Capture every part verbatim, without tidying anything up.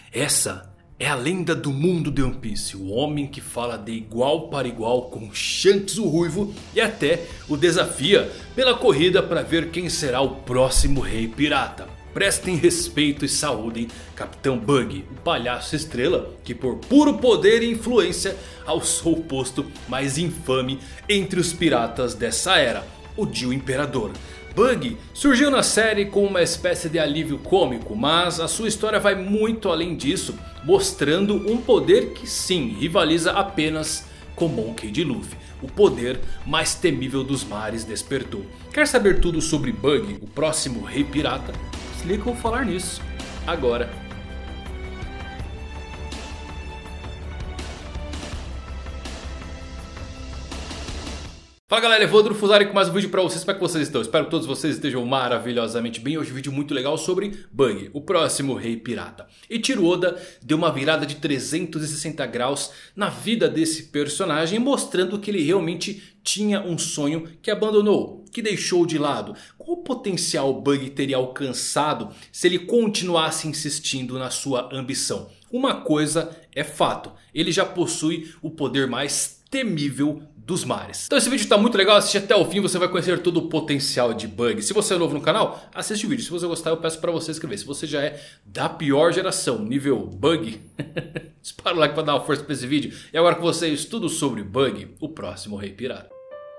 Essa é a lenda do mundo de One Piece. O homem que fala de igual para igual com Shanks o Ruivo. E até o desafia pela corrida para ver quem será o próximo rei pirata. Prestem respeito e saúdem Capitão Buggy, o palhaço estrela que por puro poder e influência alçou o posto mais infame entre os piratas dessa era, o Dio Imperador. Buggy surgiu na série com uma espécie de alívio cômico, mas a sua história vai muito além disso, mostrando um poder que sim rivaliza apenas com Monkey D. Luffy. O poder mais temível dos mares despertou. Quer saber tudo sobre Buggy, o próximo rei pirata? Se liga que eu vou falar nisso agora. Fala galera, Evandro Fusari com mais um vídeo pra vocês. Como é que vocês estão? Espero que todos vocês estejam maravilhosamente bem. Hoje um vídeo muito legal sobre Buggy, o próximo rei pirata. Eiichiro Oda deu uma virada de trezentos e sessenta graus na vida desse personagem, mostrando que ele realmente tinha um sonho que abandonou, que deixou de lado. Qual potencial Buggy teria alcançado se ele continuasse insistindo na sua ambição? Uma coisa é fato, ele já possui o poder mais temível dos mares. Então esse vídeo está muito legal, assiste até o fim, você vai conhecer todo o potencial de Buggy. Se você é novo no canal, assiste o vídeo. Se você gostar, eu peço para você se inscrever. Se você já é da pior geração, nível Buggy, dispara o like para dar uma força para esse vídeo. E agora com vocês, tudo sobre Buggy, o próximo rei pirata.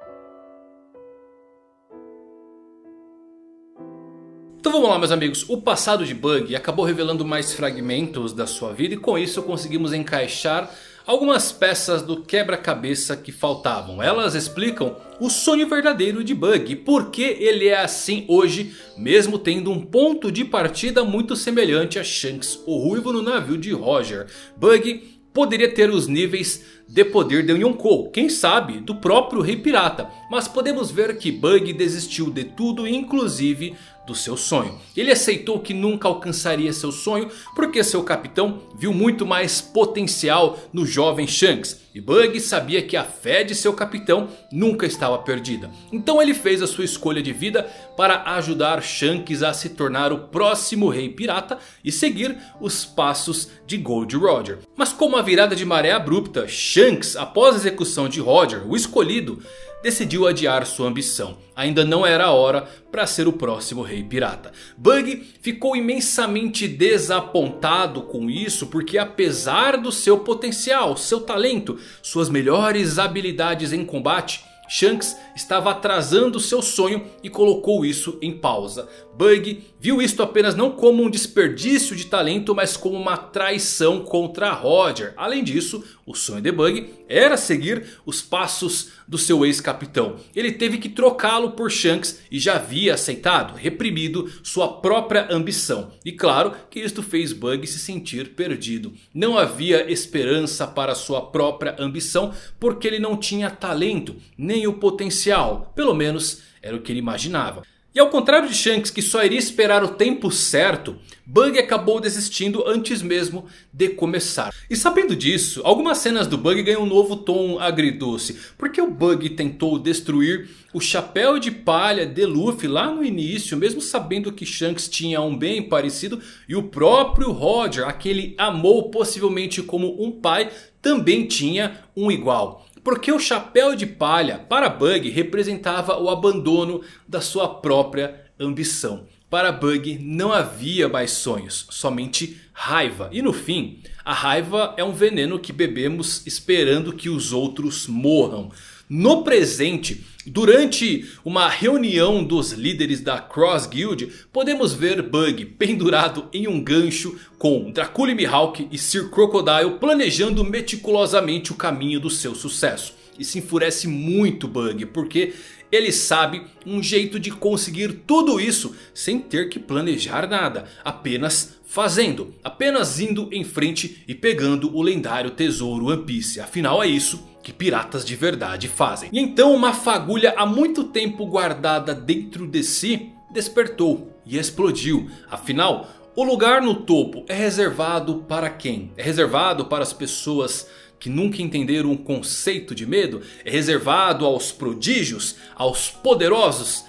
Então vamos lá meus amigos, o passado de Buggy acabou revelando mais fragmentos da sua vida e com isso conseguimos encaixar algumas peças do quebra-cabeça que faltavam. Elas explicam o sonho verdadeiro de Buggy, por que ele é assim hoje, mesmo tendo um ponto de partida muito semelhante a Shanks o Ruivo no navio de Roger. Buggy poderia ter os níveis de poder de Yonkou, quem sabe do próprio rei pirata. Mas podemos ver que Buggy desistiu de tudo, inclusive do seu sonho. Ele aceitou que nunca alcançaria seu sonho porque seu capitão viu muito mais potencial no jovem Shanks. E Buggy sabia que a fé de seu capitão nunca estava perdida. Então ele fez a sua escolha de vida para ajudar Shanks a se tornar o próximo rei pirata e seguir os passos de Gold Roger. Mas com uma virada de maré abrupta, Shanks, após a execução de Roger, o escolhido, decidiu adiar sua ambição. Ainda não era a hora para ser o próximo rei pirata. Buggy ficou imensamente desapontado com isso, porque apesar do seu potencial, seu talento, suas melhores habilidades em combate, Shanks estava atrasando seu sonho e colocou isso em pausa. Buggy viu isto apenas não como um desperdício de talento, mas como uma traição contra Roger. Além disso, o sonho de Buggy era seguir os passos do seu ex-capitão. Ele teve que trocá-lo por Shanks e já havia aceitado, reprimido sua própria ambição. E claro que isto fez Buggy se sentir perdido. Não havia esperança para sua própria ambição porque ele não tinha talento, nem o potencial. Pelo menos era o que ele imaginava. E ao contrário de Shanks, que só iria esperar o tempo certo, Buggy acabou desistindo antes mesmo de começar. E sabendo disso, algumas cenas do Buggy ganham um novo tom agridoce. Porque o Buggy tentou destruir o chapéu de palha de Luffy lá no início, mesmo sabendo que Shanks tinha um bem parecido. E o próprio Roger, a que ele amou possivelmente como um pai, também tinha um igual. Porque o chapéu de palha para Buggy representava o abandono da sua própria ambição. Para Buggy não havia mais sonhos, somente raiva. E no fim, a raiva é um veneno que bebemos esperando que os outros morram. No presente, durante uma reunião dos líderes da Cross Guild, podemos ver Buggy pendurado em um gancho com Dracula e Mihawk e Sir Crocodile planejando meticulosamente o caminho do seu sucesso. Isso enfurece muito Buggy porque ele sabe um jeito de conseguir tudo isso sem ter que planejar nada, apenas fazendo, apenas indo em frente e pegando o lendário tesouro One Piece. Afinal é isso que piratas de verdade fazem. E então uma fagulha há muito tempo guardada dentro de si despertou e explodiu. Afinal, o lugar no topo é reservado para quem? É reservado para as pessoas que nunca entenderam o conceito de medo? É reservado aos prodígios, aos poderosos?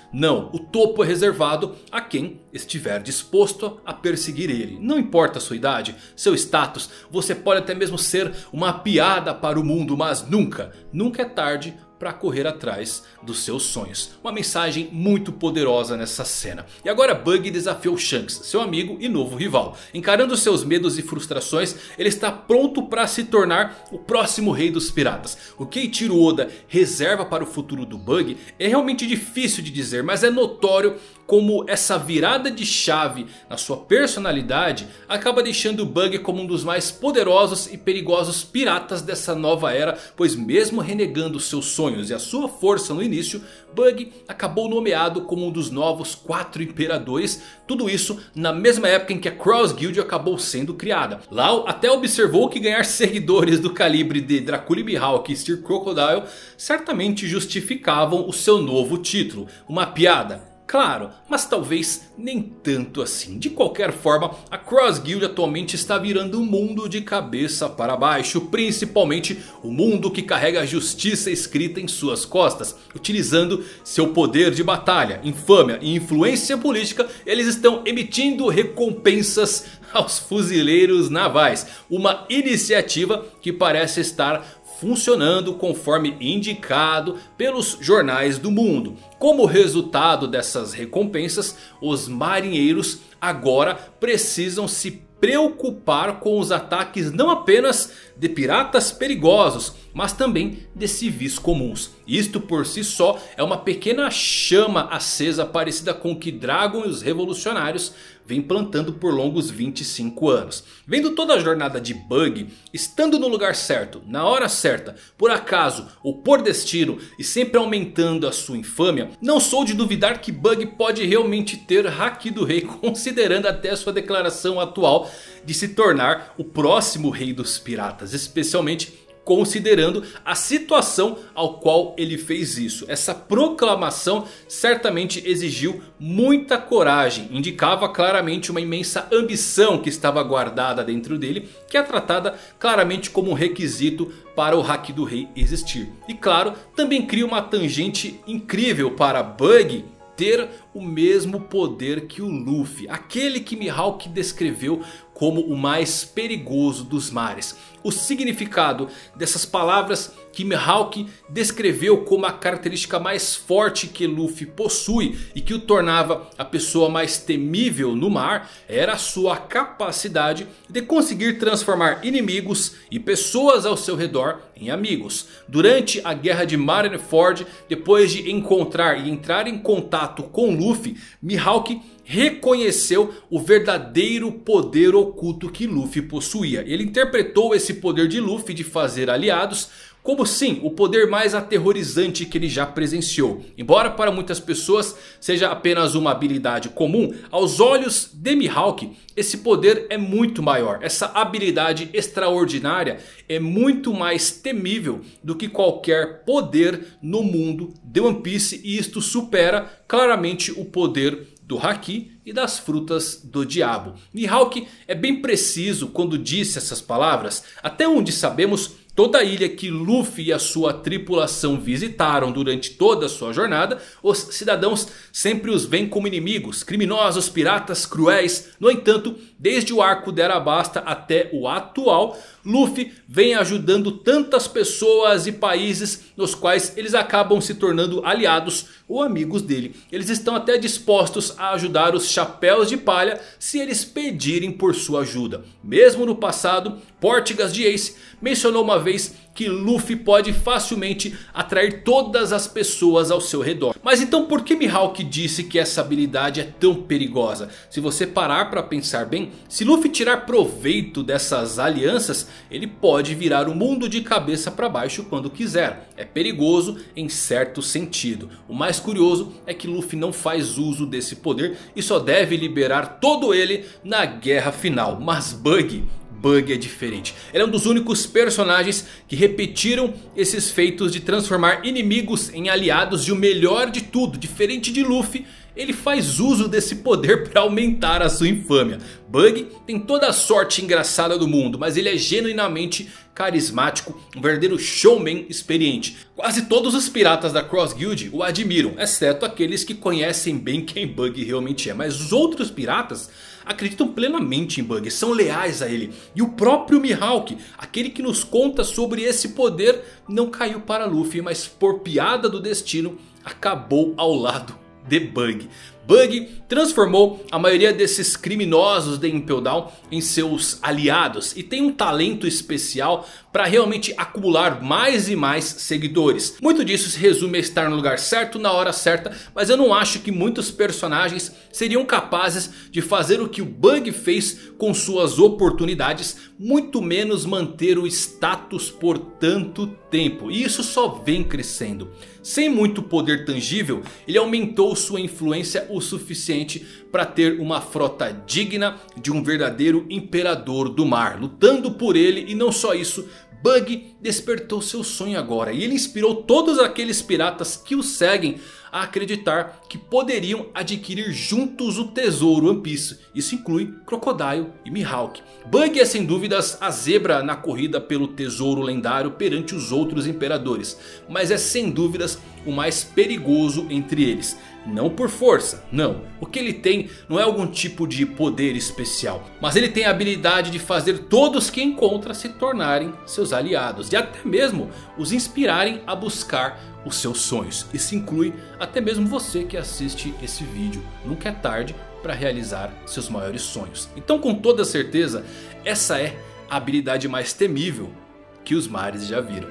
Não, o topo é reservado a quem estiver disposto a perseguir ele. Não importa a sua idade, seu status, você pode até mesmo ser uma piada para o mundo, mas nunca, nunca é tarde para correr atrás dos seus sonhos. Uma mensagem muito poderosa nessa cena. E agora Buggy desafiou Shanks, seu amigo e novo rival. Encarando seus medos e frustrações, ele está pronto para se tornar o próximo rei dos piratas. O que Eiichiro Oda reserva para o futuro do Buggy é realmente difícil de dizer, mas é notório como essa virada de chave na sua personalidade acaba deixando o Buggy como um dos mais poderosos e perigosos piratas dessa nova era. Pois mesmo renegando seus sonhos e a sua força no início, Buggy acabou nomeado como um dos novos quatro imperadores. Tudo isso na mesma época em que a Cross Guild acabou sendo criada. Lau até observou que ganhar seguidores do calibre de Dracula Mihawk e Steel Crocodile certamente justificavam o seu novo título. Uma piada? Claro, mas talvez nem tanto assim. De qualquer forma, a Cross Guild atualmente está virando o mundo de cabeça para baixo. Principalmente o mundo que carrega a justiça escrita em suas costas. Utilizando seu poder de batalha, infâmia e influência política, eles estão emitindo recompensas aos fuzileiros navais. Uma iniciativa que parece estar funcionando conforme indicado pelos jornais do mundo. Como resultado dessas recompensas, os marinheiros agora precisam se preocupar com os ataques não apenas de piratas perigosos, mas também de civis comuns. Isto por si só é uma pequena chama acesa parecida com o que Dragon e os revolucionários vem plantando por longos vinte e cinco anos. Vendo toda a jornada de Buggy, estando no lugar certo, na hora certa, por acaso ou por destino e sempre aumentando a sua infâmia, não sou de duvidar que Buggy pode realmente ter Haki do Rei, considerando até a sua declaração atual de se tornar o próximo rei dos piratas, especialmente considerando a situação ao qual ele fez isso. Essa proclamação certamente exigiu muita coragem. Indicava claramente uma imensa ambição que estava guardada dentro dele, que é tratada claramente como um requisito para o Haki do Rei existir. E claro, também cria uma tangente incrível para Buggy ter o mesmo poder que o Luffy, aquele que Mihawk descreveu como o mais perigoso dos mares. O significado dessas palavras que Mihawk descreveu como a característica mais forte que Luffy possui e que o tornava a pessoa mais temível no mar, era a sua capacidade de conseguir transformar inimigos e pessoas ao seu redor em amigos. Durante a guerra de Marineford, depois de encontrar e entrar em contato com Luffy, Mihawk reconheceu o verdadeiro poder oculto que Luffy possuía. Ele interpretou esse poder de Luffy de fazer aliados como sim o poder mais aterrorizante que ele já presenciou. Embora para muitas pessoas seja apenas uma habilidade comum, aos olhos de Mihawk esse poder é muito maior. Essa habilidade extraordinária é muito mais temível do que qualquer poder no mundo de One Piece. E isto supera claramente o poder do Haki e das frutas do diabo. Mihawk é bem preciso quando disse essas palavras. Até onde sabemos, toda a ilha que Luffy e a sua tripulação visitaram durante toda a sua jornada, os cidadãos sempre os veem como inimigos, criminosos, piratas, cruéis. No entanto, desde o arco de Arabasta até o atual, Luffy vem ajudando tantas pessoas e países nos quais eles acabam se tornando aliados ou amigos dele. Eles estão até dispostos a ajudar os chapéus de palha se eles pedirem por sua ajuda. Mesmo no passado, Portigas de Ace mencionou uma vez que Luffy pode facilmente atrair todas as pessoas ao seu redor. Mas então por que Mihawk disse que essa habilidade é tão perigosa? Se você parar para pensar bem, se Luffy tirar proveito dessas alianças, ele pode virar o mundo de cabeça para baixo quando quiser. É perigoso em certo sentido. O mais curioso é que Luffy não faz uso desse poder e só deve liberar todo ele na guerra final. Mas Buggy... Buggy é diferente. Ele é um dos únicos personagens que repetiram esses feitos de transformar inimigos em aliados. E o melhor de tudo, diferente de Luffy, ele faz uso desse poder para aumentar a sua infâmia. Bug tem toda a sorte engraçada do mundo, mas ele é genuinamente carismático, um verdadeiro showman experiente. Quase todos os piratas da Cross Guild o admiram, exceto aqueles que conhecem bem quem Bug realmente é. Mas os outros piratas acreditam plenamente em Bug, são leais a ele. E o próprio Mihawk, aquele que nos conta sobre esse poder, não caiu para Luffy, mas por piada do destino acabou ao lado de Bug. Bug transformou a maioria desses criminosos de Impel Down em seus aliados. E tem um talento especial para realmente acumular mais e mais seguidores. Muito disso se resume a estar no lugar certo na hora certa. Mas eu não acho que muitos personagens seriam capazes de fazer o que o Bug fez com suas oportunidades. Muito menos manter o status por tanto tempo. E isso só vem crescendo. Sem muito poder tangível, ele aumentou sua influência o suficiente para ter uma frota digna de um verdadeiro imperador do mar, lutando por ele. E não só isso, Bug despertou seu sonho agora, e ele inspirou todos aqueles piratas que o seguem a acreditar que poderiam adquirir juntos o tesouro One Piece. Isso inclui Crocodile e Mihawk. Bug é sem dúvidas a zebra na corrida pelo tesouro lendário perante os outros imperadores, mas é sem dúvidas o mais perigoso entre eles. Não por força, não. O que ele tem não é algum tipo de poder especial, mas ele tem a habilidade de fazer todos que encontra se tornarem seus aliados. E até mesmo os inspirarem a buscar os seus sonhos. Isso inclui até mesmo você que assiste esse vídeo. Nunca é tarde para realizar seus maiores sonhos. Então, com toda certeza, essa é a habilidade mais temível que os mares já viram.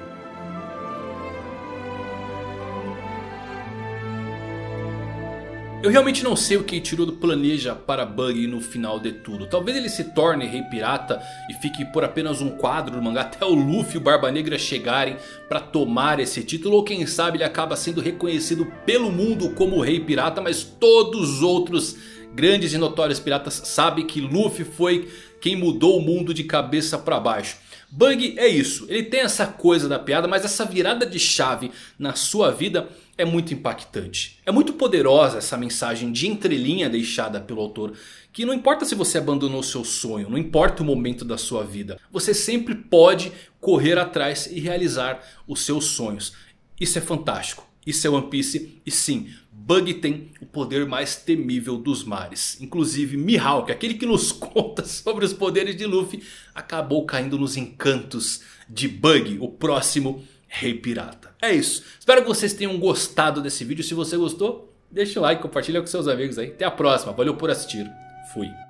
Eu realmente não sei o que Eiichiro planeja para Bug no final de tudo. Talvez ele se torne Rei Pirata e fique por apenas um quadro no mangá até o Luffy e o Barba Negra chegarem para tomar esse título. Ou quem sabe ele acaba sendo reconhecido pelo mundo como Rei Pirata, mas todos os outros grandes e notórios piratas sabem que Luffy foi quem mudou o mundo de cabeça para baixo. Bug é isso, ele tem essa coisa da piada, mas essa virada de chave na sua vida é muito impactante. É muito poderosa essa mensagem de entrelinha deixada pelo autor, que não importa se você abandonou seu sonho, não importa o momento da sua vida, você sempre pode correr atrás e realizar os seus sonhos. Isso é fantástico, isso é One Piece e sim, Bug tem o poder mais temível dos mares. Inclusive Mihawk, aquele que nos conta sobre os poderes de Luffy, acabou caindo nos encantos de Bug, o próximo Rei Pirata. É isso, espero que vocês tenham gostado desse vídeo. Se você gostou, deixa o like, compartilha com seus amigos aí. Até a próxima, valeu por assistir, fui.